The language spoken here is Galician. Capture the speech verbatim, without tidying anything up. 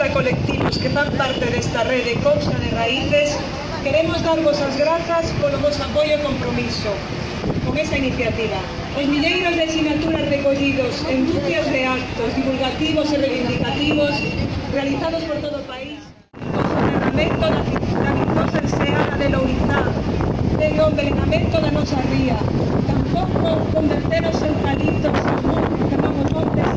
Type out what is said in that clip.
de colectivos que fan parte desta rede Cousa de Raíces, queremos darvos as grazas polo vosso apoio e compromiso con esta iniciativa. Os milleiros de sinaturas recollidos en ducias de actos divulgativos e reivindicativos realizados por todo o país o soterramento da vistosa enseada de Lourizá, desde o envenenamento da nosa ría, tampouco converter os eucaliptos en montes